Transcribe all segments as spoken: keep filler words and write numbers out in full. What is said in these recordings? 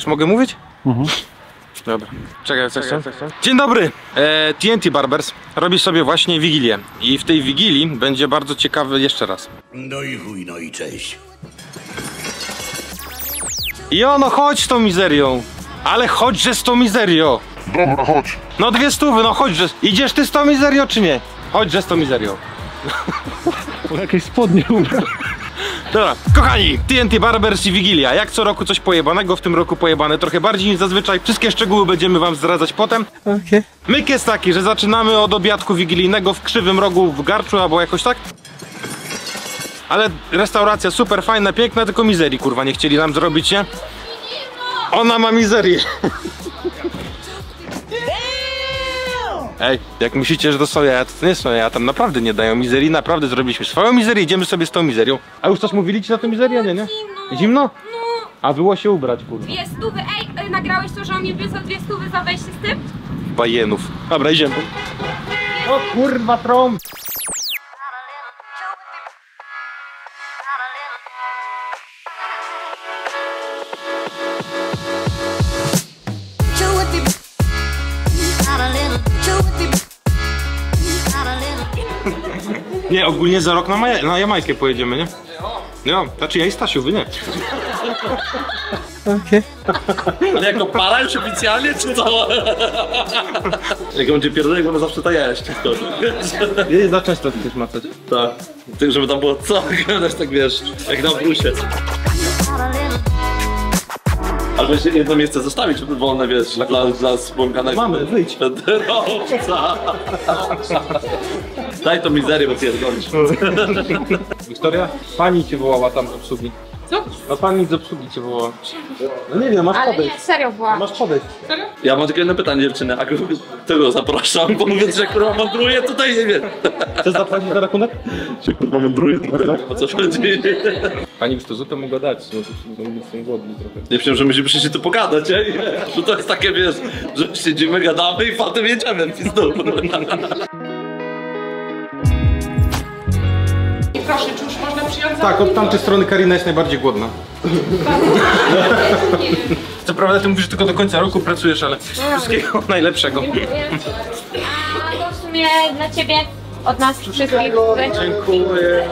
Już mogę mówić? Mhm. Dobra. Czekaj, coś chcę? Dzień dobry! E, T N T Barbers robi sobie właśnie Wigilię. I w tej Wigilii będzie bardzo ciekawy jeszcze raz. No i chuj, no i cześć. I ono, chodź z tą mizerią! Ale chodźże z tą mizerią! Dobra, chodź. No dwie stówy, no chodźże. Idziesz ty z tą mizerią czy nie? Chodźże z tą mizerią. Jakieś spodnie ubrał. Dobra, kochani, T N T Barbers i Wigilia. Jak co roku coś pojebanego, w tym roku pojebane trochę bardziej niż zazwyczaj. Wszystkie szczegóły będziemy wam zdradzać potem. Okay. Myk jest taki, że zaczynamy od obiadku wigilijnego w Krzywym Rogu w Garczu, albo jakoś tak. Ale restauracja super fajna, piękna, tylko mizerii kurwa nie chcieli nam zrobić, nie? Ona ma mizerię. Ej, jak myślicie, że to są jaja, to nie są jaja, tam naprawdę nie dają mizerii, naprawdę zrobiliśmy swoją mizerię, idziemy sobie z tą mizerią. A już coś mówili ci na tę mizerię, nie, nie? Zimno. Zimno? No. A było się ubrać, kurwa. Dwie stówy, ej, nagrałeś to, że on mi wysłał dwie stówy za wejście z tym? Bajenów. Dobra, idziemy. O kurwa, trąb! Nie, ogólnie za rok na, Maja na Jamajkę pojedziemy, nie? No, znaczy ja i Stasiu, wy nie. Okej. Okay. Ale jako para już oficjalnie, czy co? Jak on będzie pierdolek, bo zawsze to jeść. Nie, za często chcesz macać. Tak, tak żeby tam było co? Tak wiesz, jak na brusie. Albo jeszcze jedno miejsce zostawić wolne, wiesz, dla, dla spłonkanego. Mamy, wyjdź. Federowca. Daj to mizerię, bo pierdolisz. Wiktoria, pani cię wołała tam z obsługi. Co? No pani z obsługi cię wołała. No nie wiem, masz Ale podejść. nie, serio była. Masz podejść. Serio? Ja mam tylko jedno pytanie, dziewczyny, a tego zapraszam, bo mówię, że kurwa mądruję, tutaj nie wiem. Chcesz zapłacić za rachunek? Się kurwa mądruję, o co chodzi? Pani by to złotę mogła dać, no to są głodni trochę. Nie wiem, że musimy przyjść tu pogadać, nie? Że to jest takie, wiesz, że siedzimy, gadamy i potem jedziemy w pizdu. Proszę, czy już można przyjąć? Tak, od tamtej strony Karina jest najbardziej głodna. Co prawda ty mówisz, że tylko do końca roku pracujesz, ale wszystkiego najlepszego. A to w sumie dla ciebie od nas wszystkich. Dziękuję.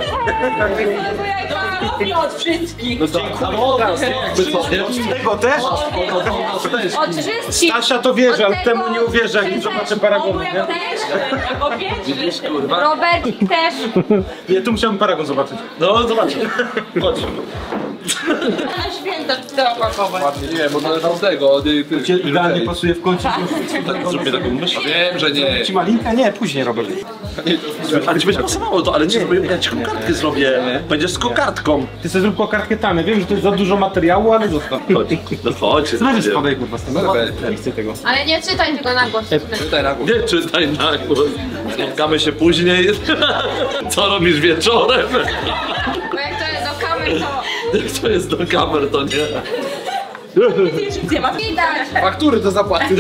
Od wszystkich. No to jakby co, tego też? Od wszystkich. Stasia to wierzy, ale temu nie uwierzy, jak nie zobaczę paragonu, nie? Widzisz, kurwa. Robert też. Nie, tu musiałbym paragon zobaczyć. No, zobaczcie. Chodź. Na święta chcę opakować. Nie, bo to tam tego. Cię idealnie pasuje w końcu. Zrobię taką myśl. Wiem, że nie. Ci malinka? Nie, później, Robert. Ale ci będzie pasowało to, ale ci zrobię, ja ci kokardkę zrobię. Będziesz z kokardką. Ty sobie zrób kokardkę tam, ja wiem, że to jest za dużo materiału, ale zostaw. Chodź, no chodź. Znaczy spadaj kurwa z tego. Nie chcę tego. Ale nie czytaj tylko na głos. Czytaj na górę. Nie czytaj na głos. Spotkamy się później. Co robisz wieczorem? Bo jak to jest do kamer, to... Jak to jest do kamer, to nie. Nie ma widać. Faktury do zapłaty.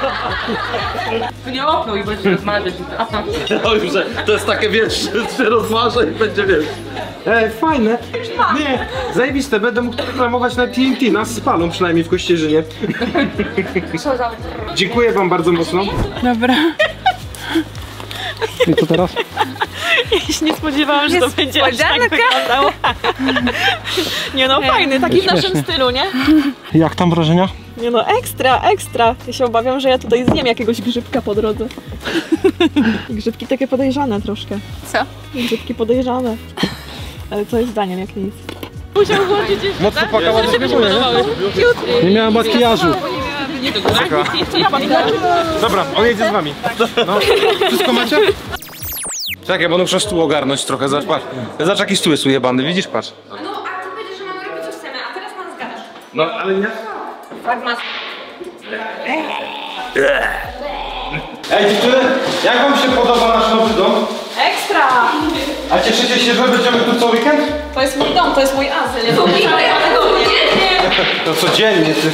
Tu nie opluj, bo się rozmawiać. No już, że to jest takie, wiesz, że się rozmarzę i będzie, wiesz. Ej, fajne. Nie, zajebiste, będę mógł reklamować na T N T, nas spalą przynajmniej w Kościerzynie. Co za... Dziękuję wam bardzo mocno. Dobra. I co teraz? Ja się nie spodziewałam, że to będzie aż tak wyglądało. Nie no, fajny, taki w naszym stylu, nie? Jak tam wrażenia? Nie no, ekstra, ekstra. Ja się obawiam, że ja tutaj zjem jakiegoś grzybka po drodze. Grzybki takie podejrzane troszkę. Co? Grzybki podejrzane. Ale co jest zdaniem, jak nic? Musiał włączyć jeszcze, Mocno tak? płakała, Żeby że się nie było, nie? podobały. Nie miałam makijażu. Dobra, on jedzie z wami. No. Wszystko macie? Czekaj, bo muszę stół ogarnąć trochę, zobacz, patrz. Zobacz jaki stół jest ujebany, widzisz, patrz. No, a ty będziesz, że mamy robić co chcemy, a teraz nas zgadasz. No, ale nie. Tak mas... Ej, dziewczyny, jak wam się podoba nasz nowy dom? Ekstra! A cieszycie się, że będziemy tu co weekend? To jest mój dom, to jest mój azyl. To nie, ale ja tego nie. To codziennie, ty.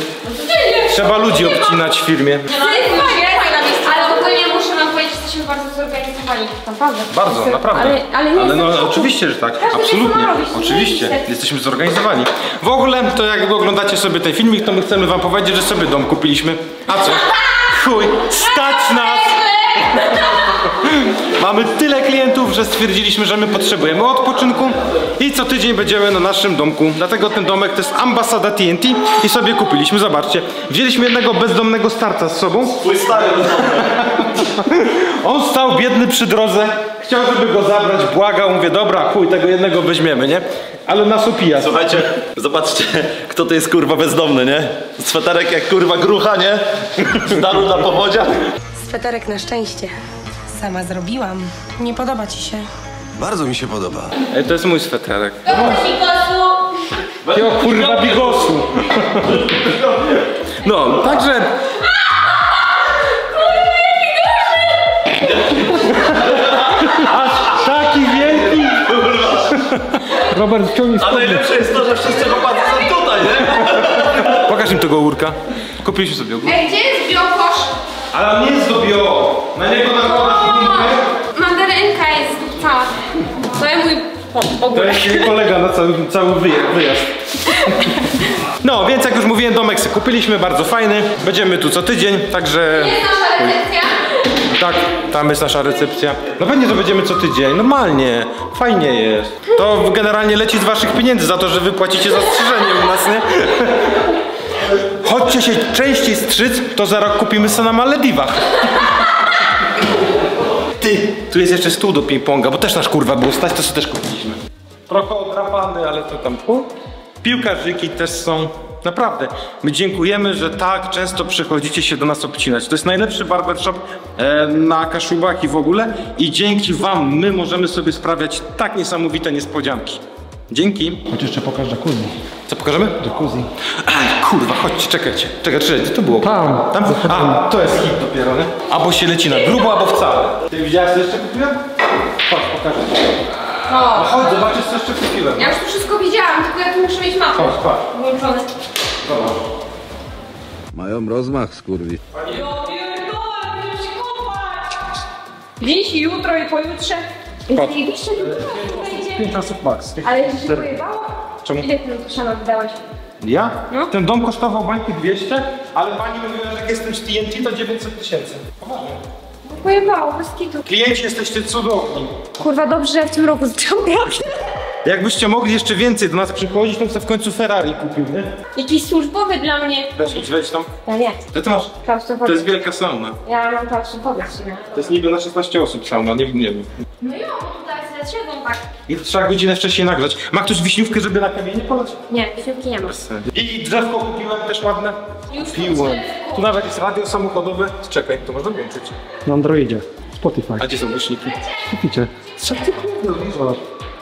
Trzeba ludzi obcinać w firmie. No, ale ogólnie muszę wam powiedzieć, że jesteśmy bardzo zorganizowani. zorganizowani, naprawdę. Bardzo, naprawdę. Ale, ale nie ale no jestem w szoku. oczywiście, że tak. Każdy wie, co Absolutnie. ma robić, nie Oczywiście. jest. Jesteśmy zorganizowani. W ogóle to jak oglądacie sobie ten filmik, to my chcemy wam powiedzieć, że sobie dom kupiliśmy. A co? Chuj, stać nas! Mamy tyle klientów, że stwierdziliśmy, że my potrzebujemy odpoczynku i co tydzień będziemy na naszym domku. Dlatego ten domek to jest ambasada T N T i sobie kupiliśmy. Zobaczcie, wzięliśmy jednego bezdomnego starca z sobą. Twój stary On stał biedny przy drodze, chciał, żeby go zabrać, błagał, mówię, dobra, chuj, tego jednego weźmiemy, nie? Ale nas opija. Słuchajcie, zobaczcie, kto to jest kurwa bezdomny, nie? Sweterek jak kurwa grucha, nie? Z daru na powodziach. Sweterek na szczęście. Sama zrobiłam. Nie podoba ci się? Bardzo mi się podoba. Ej, to jest mój sweterek. Do Basigosu! Jo, kurwa, bigosu. No, także... Aż taki wielki. Robert, ciągnij A spodnie. najlepsze jest to, że wszyscy chłopacy są tutaj, nie? Pokaż im tego ogórka. Kupiliśmy sobie ogórka. Ej, gdzie jest biokosz? Ale on nie jest do bio. Na niego nakładasz linkę. Mandarynka jest cała. To jest mój To ogórek. jest kolega na cały, cały wyje- wyjazd. No, więc jak już mówiłem, domek sobie kupiliśmy, bardzo fajny. Będziemy tu co tydzień, także... Jest nasza recepcja. Tak, tam jest nasza recepcja. No pewnie, że będziemy co tydzień, normalnie, fajnie jest. To generalnie leci z waszych pieniędzy za to, że wy płacicie za strzyżenie u nas, nie? Chodźcie się częściej strzyc, to za rok kupimy sobie na Malediwach. Ty, tu jest jeszcze stół do ping-ponga, bo też nasz kurwa było stać, to sobie też kupiliśmy. Trochę odrapany, ale to tam... U, piłkarzyki też są. Naprawdę, my dziękujemy, że tak często przychodzicie się do nas obcinać. To jest najlepszy barbershop e, na Kaszubach i w ogóle. I dzięki wam my możemy sobie sprawiać tak niesamowite niespodzianki. Dzięki. Chodź jeszcze pokaż jacuzzi. Co pokażemy? Jacuzzi. Ej, kurwa, chodźcie, czekajcie. Czekaj, czekaj, gdzie to było? Tam. Tam? A, to jest hit dopiero, nie? Albo się leci na grubo, albo wcale. Ty widziałeś, co jeszcze kupiłem? Chodź, pokażę. No chodź, zobaczysz, co jeszcze kupiłem. Ja już tu wszystko widziałam, tylko ja tu muszę mieć mapę. Chodź, patrz. Włączone. Zobacz. Mają rozmach, skurwi. Dziś, jutro i pojutrze. Patrz. Zajebiście pięć osób max. Ale ci się pojebało? Czemu? Ile ty na to szana wydałaś? Ja? No. Ten dom kosztował bańki dwieście, ale pani mówiła, że jak jestem z T N T, to dziewięćset tysięcy. Poważnie. No pojebało, bez kitu. Klienci jesteście cudowni. Kurwa, dobrze, że ja w tym roku zaczęłam pracę. Jakbyście mogli jeszcze więcej do nas przychodzić, to bym sobie w końcu Ferrari kupił, nie? Jakiś służbowy dla mnie. Weź, idź, wejdź tam. Ja nie. To ty masz. To Klaustrofobię. jest wielka sauna. Ja mam klaustrofobię w sumie. To jest niby na szesnaście osób sauna, nie, nie wiem. No jo, tutaj sobie siedzą tak. I to trzeba godzinę wcześniej nagrzać. Ma ktoś wiśniówkę, żeby na kamienie polać? Nie, piątki nie ma. I drzewko kupiłem też ładne. Już Kupiłem. Tu nawet jest radio samochodowe. Czekaj, to można włączyć. Na Androidzie. Spotify. A gdzie są głośniki? Kupicie. Co ty kurde, zobacz.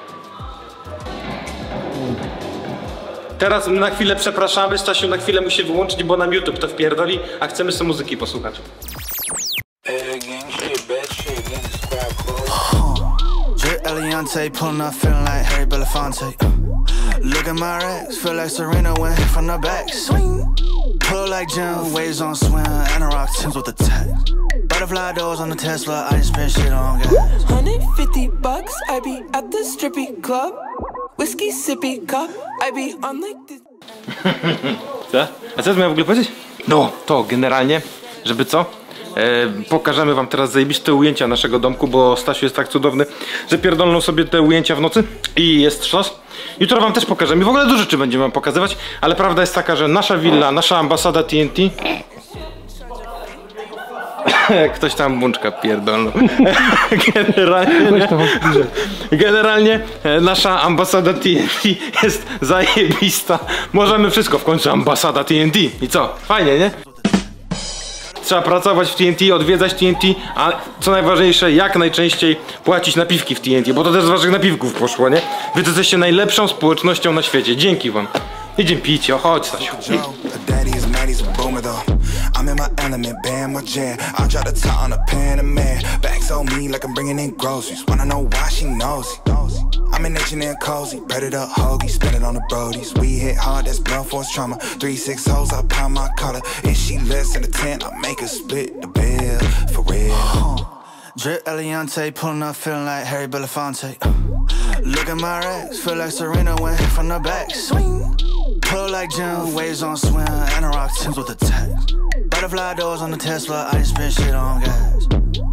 Teraz na chwilę przepraszamy, Stasiu na chwilę musi wyłączyć, bo nam YouTube to wpierdoli, a chcemy sobie muzyki posłuchać. Drip Eliante, pulling up, feeling like Harry Belafonte. Look at my racks, feel like Serena when hit from the back. Swing, pull like Jim, waves on swim, and a rock Timbs with the tech. Butterfly doors on the Tesla, I ain't spend shit on gas. one hundred fifty bucks, I be at the strippy club. Whiskey sippy cup, I be on like this. Co? A co miałem w ogóle powiedzieć? No, to generalnie, żeby co? E, pokażemy wam teraz zajebiste ujęcia naszego domku, bo Stasiu jest tak cudowny, że pierdolną sobie te ujęcia w nocy i jest sztos. Jutro wam też pokażemy i w ogóle dużo rzeczy będziemy wam pokazywać, ale prawda jest taka, że nasza willa, nasza ambasada T N T... Ktoś tam bączka pierdolną. Generalnie, generalnie e, nasza ambasada T N T jest zajebista. Możemy wszystko, w końcu ambasada T N T. I co? Fajnie, nie? Trzeba pracować w T N T, odwiedzać T N T, a co najważniejsze, jak najczęściej płacić napiwki w T N T, bo to też z waszych napiwków poszło, nie? Wy to jesteście najlepszą społecznością na świecie. Dzięki wam. Idziemy pić, o, chodź, Stasiu. I'm in my element, band my jam. I drop the top on a Panamera. Backs on me like I'm bringing in groceries. Wanna know why she nosy? I'm in H and M cozy, breaded up hoagie, spend it on the brodies. We hit hard, that's blunt force trauma. Three six hoes, I pound my collar. If she less than a ten, I make her split the bill for real. Drip Eliante, pulling up, feeling like Harry Belafonte. Uh, look at my racks, feel like Serena went hit from the back. Swing, pull like Jim, waves on swim, Anorak Timbs with the text. Butterfly doors on the Tesla, I just spit shit on gas.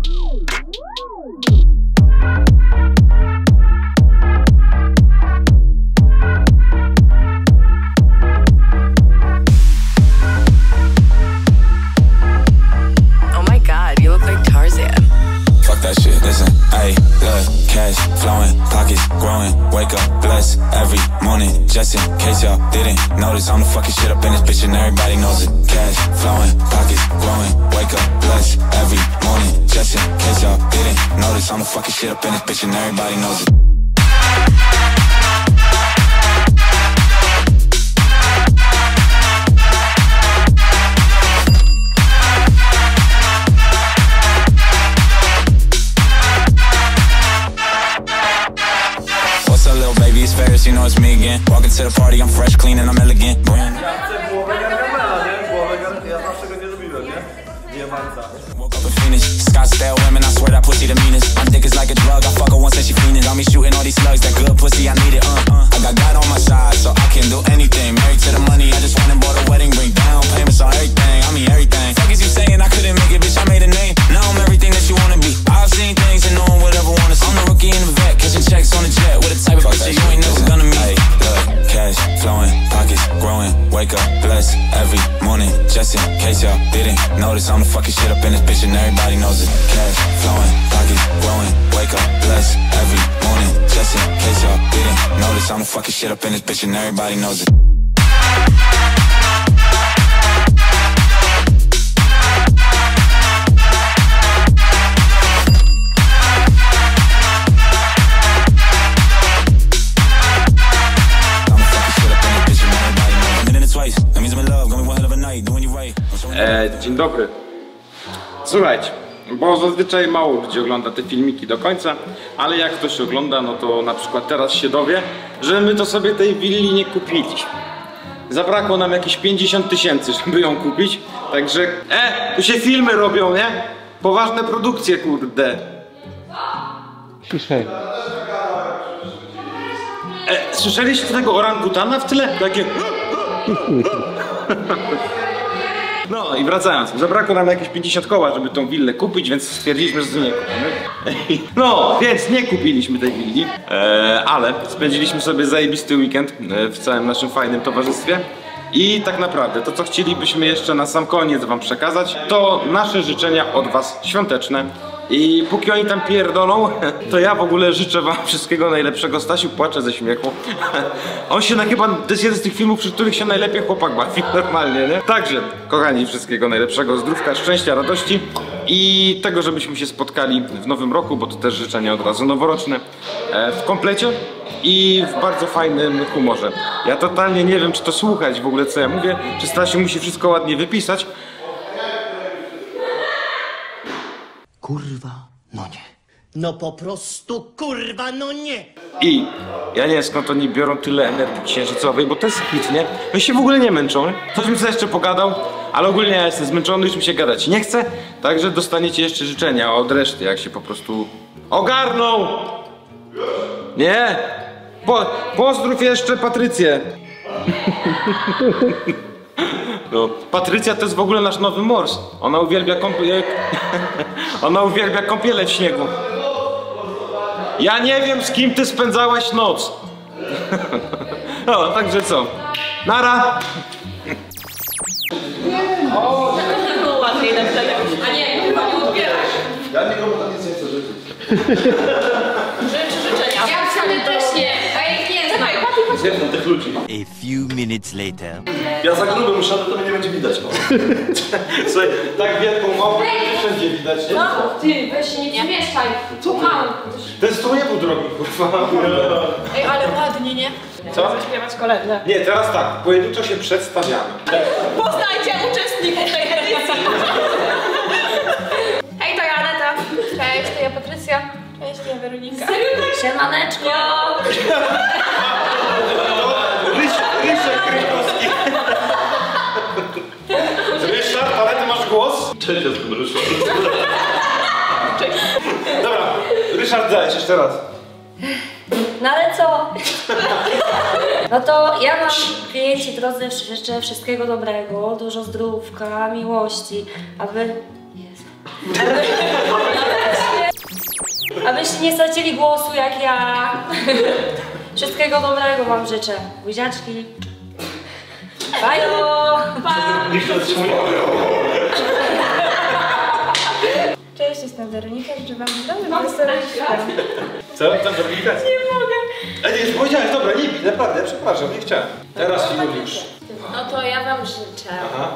Oh my god, you look like Tarzan. Fuck that shit, listen, ayy, look, cash flowing, pockets growing, wake up, bless every morning, just in case y'all didn't notice, I'm the fucking shit up in this bitch and everybody knows it. Cash flowing, pockets growing, wake up, bless every morning, just in case y'all didn't notice, I'm the fucking shit up in this bitch and everybody knows it. Ferris, you know it's me again. Walking to the party, I'm fresh, clean, and I'm elegant. Brand. Woke up in Phoenix, Scottsdale women, I swear that pussy the meanest. My dick is like a drug, I fuck her once and she fiending. Got me shooting all these slugs, that good pussy, I need it, uh, uh. I got God on my side, so I can do anything. Married to the money, I just went and bought a wedding ring. Down payments on everything, I mean everything. Fuck is you saying I couldn't make it, bitch, I made a name. Now I'm everything that you wanna be. I've seen things and no one would ever wanna see. I'm the rookie in the vet, catching checks on the jet. With a type of bitch you ain't never gonna meet. Look, cash flowing, pockets growing, wake up, bless every morning, just in case y'all didn't notice, I'm the fucking shit up in this bitch and everybody knows it. Cash flowing, pockets growing, wake up, bless every morning, just in case y'all didn't notice, I'm the fucking shit up in this bitch and everybody knows it. E, dzień dobry. Słuchajcie, bo zazwyczaj mało ludzi ogląda te filmiki do końca, ale jak ktoś ogląda, no to na przykład teraz się dowie, że my to sobie tej willi nie kupiliśmy. Zabrakło nam jakieś pięćdziesiąt tysięcy, żeby ją kupić, także... E, tu się filmy robią, nie? Poważne produkcje, kurde. Ciszej. E, słyszeliście tego orangutana w tle? Takie... No i wracając, zabrakło nam jakieś pięćdziesiąt koła, żeby tą willę kupić, więc stwierdziliśmy, że to nie kupimy. No, więc nie kupiliśmy tej willi, e, ale spędziliśmy sobie zajebisty weekend w całym naszym fajnym towarzystwie. I tak naprawdę to, co chcielibyśmy jeszcze na sam koniec wam przekazać, to nasze życzenia od was świąteczne. I póki oni tam pierdolą, to ja w ogóle życzę wam wszystkiego najlepszego. Stasiu płacze ze śmiechu. On się na chyba, to jest jeden z tych filmów, przy których się najlepiej chłopak bawi normalnie, nie? Także, kochani, wszystkiego najlepszego, zdrówka, szczęścia, radości i tego, żebyśmy się spotkali w nowym roku, bo to też życzenia od razu noworoczne, w komplecie i w bardzo fajnym humorze. Ja totalnie nie wiem, czy to słuchać w ogóle, co ja mówię, czy Stasiu musi wszystko ładnie wypisać. Kurwa, no nie. No po prostu kurwa, no nie. I ja nie wiem, skąd oni biorą tyle energii księżycowej, bo to jest hit, nie? Oni się w ogóle nie męczą, nie? Coś bym sobie jeszcze pogadał, ale ogólnie ja jestem zmęczony, już mi się gadać nie chce. Także dostaniecie jeszcze życzenia od reszty, jak się po prostu ogarną. Nie? Po, pozdrów jeszcze Patrycję. No, Patrycja to jest w ogóle nasz nowy mors. Ona uwielbia kąpiele. Ona uwielbia kąpiele w śniegu. Ja nie wiem, z kim ty spędzałeś noc. No, także co? Nara! O, to było łatwiej na wtedy. A nie, chyba nie odbierasz. Ja nikomu tam nic nie chcę życzyć. Życzę życzenia. Ja wcale też nie. A jak nie znam. Nie znam tych ludzi. A few minutes later. Ja za gruby muszę, to mnie nie będzie widać. Słuchaj, tak wielką małpę wszędzie widać, nie? No, ty, weź się nie zmieszczaj. Co mam? Ten stół nie był drogi, kurwa. Ej, ale ładnie, nie? Co? Zaśpiewać kolędę. Nie, teraz tak, pojedynczo się przedstawiamy. Poznajcie uczestników tej edycji. Hej, to ja Aneta. Cześć, to ja Patrycja. Cześć, to ja Weronika. Siemaneczko. Ryszard Krykowski. Ryszard, ale ty masz głos? Cześć, jestem Ryszard. Cześć. Ryszard, dajesz jeszcze raz. No ale co? No to ja wam, klienci drodzy, życzę wszystkiego dobrego, dużo zdrówka, miłości, aby... Jezu. Aby... Abyście nie stracili głosu jak ja. Wszystkiego dobrego wam życzę. Buziaczki. Bajo! Pa! Cześć, jestem Weronika, życzę wam zdrowia, wesołych świąt. Co? Tam Weronika? Nie mogę. Ej, nie powiedziałeś, dobra, nie bij, naprawdę, przepraszam, nie chciałem. Teraz Juliusz. No to ja wam życzę. Aha.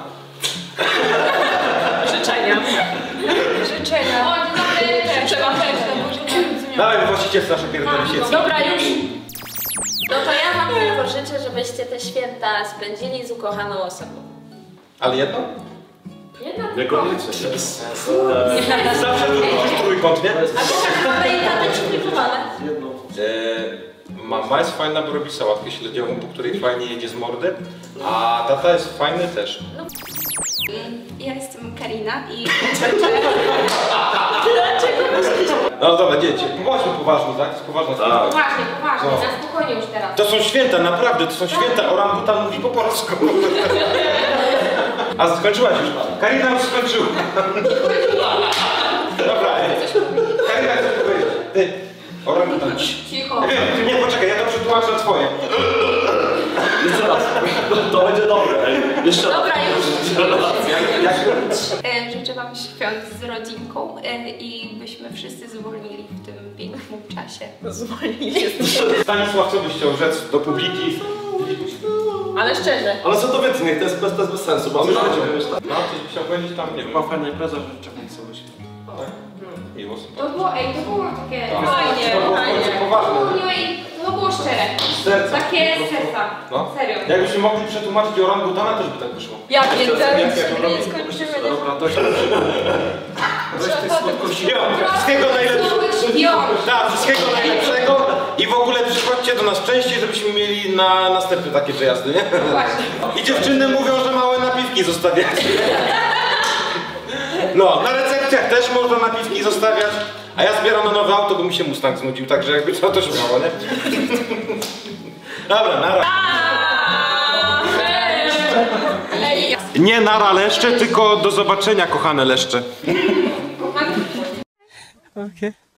Życzenia. Życzenia. O, dzień dobry, trzeba też, to może nie zrozumiałam. Dawaj, właściciel nasze pierdolę siedzą. Dobra, już. No to ja wam tylko życzę, żebyście te święta spędzili z ukochaną osobą. Ale jedno? Jedno Niekoniecznie. Zawsze masz trójkąt, nie? A kochana mama i tata ci wpływane? Jedno. Eee, mama jest fajna, bo robi sałatkę śledziową, po której fajnie jedzie z mordy, a tata jest fajny też. Ja jestem Karina i... No dobra, dzieci, bądźmy poważni, tak? To jest poważna sprawa. Poważnie, poważnie, No. na spokojnie już teraz. To są święta, naprawdę, to są święta. Orangutan mówi po polsku. A skończyłaś już? Karina już skończyła. Dobra, Karina chce powiedzieć. Ty, orangutan. Cicho. Nie, nie, poczekaj, ja to przetłumaczę twoje. Jeszcze raz. To będzie dobre, ej. Jeszcze raz. Dobra, już. Jak, E, Życzę wam świąt z rodzinką e, i byśmy wszyscy zwolnili w tym pięknym czasie. Stanisław, co byś chciał rzec do publiki? Ale szczerze. Ale co to wytnie? To jest bez, to jest bez sensu, bo my będziemy myśleć. No, coś byś chciał powiedzieć tam, nie wiem. Ma fajna impreza, że czekam sobie. Miło, To było, ej, to było takie... Fajnie, To było w końcu poważne. To było szczere. Serca. Takie z serca. No. Serio. Jakbyśmy mogli przetłumaczyć orangutana, też by tak wyszło. Ja pierdolę. Jak ja to robię? Nie skończymy. Dobra, to się Wszystkiego najlepszego. Tak, wszystkiego najlepszego i w ogóle przychodźcie do nas częściej, żebyśmy mieli na następne takie przejazdy, nie? Właśnie. I dziewczyny mówią, że małe napiwki zostawiać. No, na recepcjach też można napiwki zostawiać, a ja zbieram na nowe auto, bo mi się Mustang znudził, także jakby co to śmiało, nie? Dobra, nara. Nie nara leszcze, tylko do zobaczenia, kochane leszcze. Okay.